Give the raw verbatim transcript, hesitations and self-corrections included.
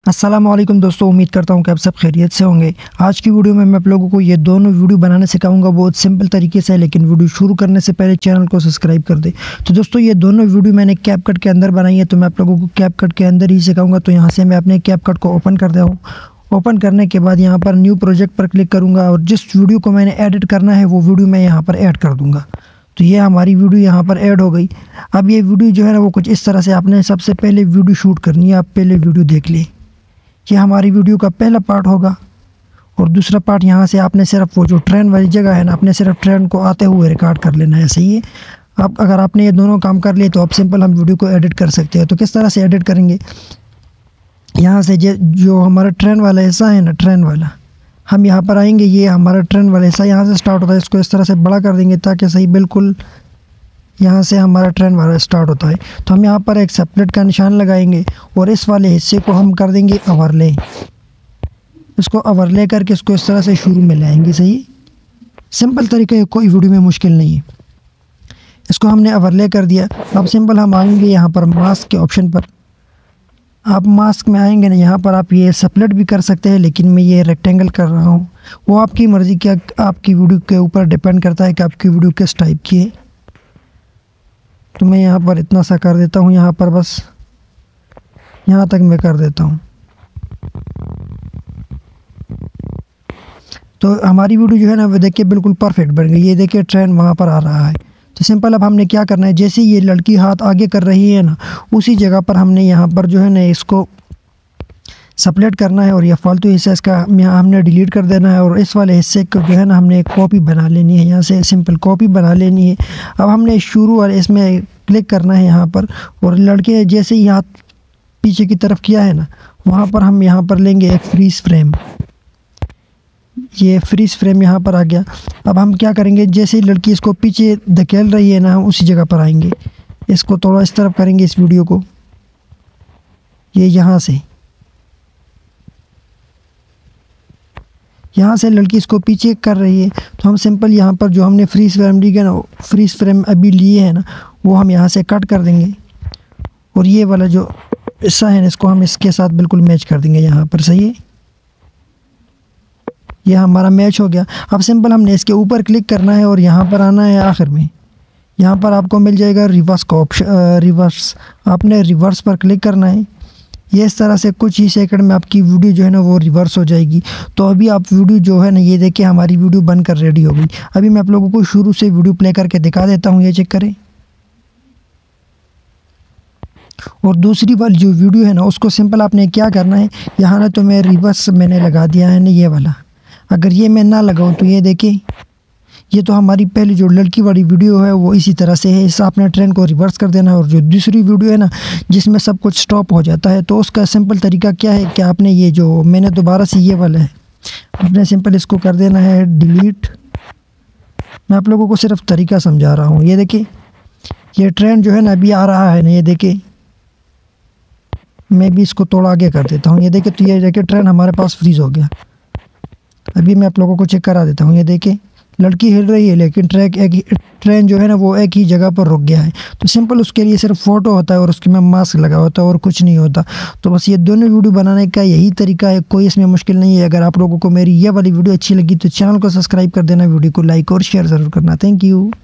अस्सलाम वालेकुम दोस्तों, उम्मीद करता हूँ कि आप सब खैरियत से होंगे। आज की वीडियो में मैं आप लोगों को ये दोनों वीडियो बनाना सिखाऊंगा, बहुत सिंपल तरीके से। लेकिन वीडियो शुरू करने से पहले चैनल को सब्सक्राइब कर दे। तो दोस्तों ये दोनों वीडियो मैंने कैपकट के अंदर बनाई है, तो मैं आप लोगों को कैपकट के अंदर ही सिखाऊंगा। तो यहाँ से मैं अपने कैपकट को ओपन कर दे हूँ। ओपन करने के बाद यहाँ पर न्यू प्रोजेक्ट पर क्लिक करूँगा और जिस वीडियो को मैंने एडिट करना है वो वीडियो मैं यहाँ पर ऐड कर दूँगा। तो ये हमारी वीडियो यहाँ पर ऐड हो गई। अब ये वीडियो जो है ना वो कुछ इस तरह से, आपने सबसे पहले वीडियो शूट करनी है। आप पहले वीडियो देख लें, ये हमारी वीडियो का पहला पार्ट होगा। और दूसरा पार्ट यहाँ से आपने सिर्फ वो जो ट्रेन वाली जगह है ना, आपने सिर्फ ट्रेन को आते हुए रिकॉर्ड कर लेना है। सही है। अब अगर आपने ये दोनों काम कर लिए तो आप सिंपल हम वीडियो को एडिट कर सकते हैं। तो किस तरह से एडिट करेंगे, यहाँ से जो हमारा ट्रेन वाला हिस्सा है ना, ट्रेन वाला, हम यहाँ पर आएंगे। ये हमारा ट्रेन वाला हिस्सा यहाँ से स्टार्ट होता है, इसको इस तरह से बड़ा कर देंगे ताकि सही बिल्कुल यहाँ से हमारा ट्रेन वाला स्टार्ट होता है। तो हम यहाँ पर एक सेपरेट का निशान लगाएंगे और इस वाले हिस्से को हम कर देंगे ओवरले। इसको ओवरले करके इसको इस तरह से शुरू में लाएंगे। सही, सिंपल तरीका है, कोई वीडियो में मुश्किल नहीं है। इसको हमने ओवरले कर दिया। अब सिंपल हम आएंगे यहाँ पर मास्क के ऑप्शन पर। आप मास्क में आएंगे ना, यहाँ पर आप ये सेपरेट भी कर सकते हैं, लेकिन मैं ये रेक्टेंगल कर रहा हूँ। वो आपकी मर्ज़ी, क्या आपकी वीडियो के ऊपर डिपेंड करता है कि आपकी वीडियो किस टाइप की है। तो मैं यहाँ पर इतना सा कर देता हूँ, यहाँ पर बस यहाँ तक मैं कर देता हूँ। तो हमारी वीडियो जो है ना वो देखिए बिल्कुल परफेक्ट बन गई। ये देखिए ट्रेन वहाँ पर आ रहा है। तो सिंपल अब हमने क्या करना है, जैसे ये लड़की हाथ आगे कर रही है ना, उसी जगह पर हमने यहाँ पर जो है ना इसको सेपरेट करना है और ये फालतू हिस्सा इसका यहाँ हमने डिलीट कर देना है। और इस वाले हिस्से को जो है ना हमने एक कॉपी बना लेनी है, यहाँ से सिंपल कॉपी बना लेनी है। अब हमने शुरू और इसमें क्लिक करना है यहाँ पर, और लड़के जैसे ही हाथ पीछे की तरफ किया है ना, वहाँ पर हम यहाँ पर लेंगे एक फ्रीज फ्रेम। ये फ्रीज फ्रेम यहाँ पर आ गया। अब हम क्या करेंगे, जैसे ही लड़की इसको पीछे धकेल रही है ना, हम उसी जगह पर आएंगे। इसको थोड़ा इस तरफ करेंगे, इस वीडियो को, ये यहाँ से यहाँ से लड़की इसको पीछे कर रही है। तो हम सिंपल यहाँ पर जो हमने फ्रीज फ्रेम लिया ना, फ्रीज फ्रेम अभी लिए है ना, वो हम यहाँ से कट कर देंगे। और ये वाला जो हिस्सा है ना, इसको हम इसके साथ बिल्कुल मैच कर देंगे यहाँ पर। सही है, ये हमारा मैच हो गया। अब सिंपल हमने इसके ऊपर क्लिक करना है और यहाँ पर आना है आखिर में। यहाँ पर आपको मिल जाएगा रिवर्स का ऑप्शन, रिवर्स। आपने रिवर्स पर क्लिक करना है। ये इस तरह से कुछ ही सेकंड में आपकी वीडियो जो है ना वो रिवर्स हो जाएगी। तो अभी आप वीडियो जो है ना, ये देखिए हमारी वीडियो बनकर रेडी हो गई। अभी मैं आप लोगों को शुरू से वीडियो प्ले करके दिखा देता हूँ, ये चेक करें। और दूसरी वाली जो वीडियो है ना, उसको सिंपल आपने क्या करना है, यहाँ ना तो मैं रिवर्स मैंने लगा दिया है ना ये वाला। अगर ये मैं ना लगाऊँ तो ये देखिए, ये तो हमारी पहली जो लड़की वाली वीडियो है वो इसी तरह से है। इस आपने ट्रेन को रिवर्स कर देना है। और जो दूसरी वीडियो है ना जिसमें सब कुछ स्टॉप हो जाता है, तो उसका सिंपल तरीका क्या है कि आपने ये जो मैंने दोबारा से ये वाला है, आपने सिंपल इसको कर देना है डिलीट। मैं आप लोगों को सिर्फ तरीका समझा रहा हूँ। ये देखिए, ये ट्रेन जो है ना अभी आ रहा है ना, ये देखिए, मैं भी इसको थोड़ा आगे कर देता हूँ। ये देखिए, तो ये देखिए ट्रेन हमारे पास फ्रीज हो गया। अभी मैं आप लोगों को चेक करा देता हूँ। ये देखिए, लड़की हिल रही है लेकिन ट्रैक एक ही ट्रेन जो है ना वो एक ही जगह पर रुक गया है। तो सिंपल उसके लिए सिर्फ फ़ोटो होता है और उसके में मास्क लगा होता है और कुछ नहीं होता। तो बस ये दोनों वीडियो बनाने का यही तरीका है, कोई इसमें मुश्किल नहीं है। अगर आप लोगों को मेरी ये वाली वीडियो अच्छी लगी तो चैनल को सब्सक्राइब कर देना, वीडियो को लाइक और शेयर ज़रूर करना। Thank you.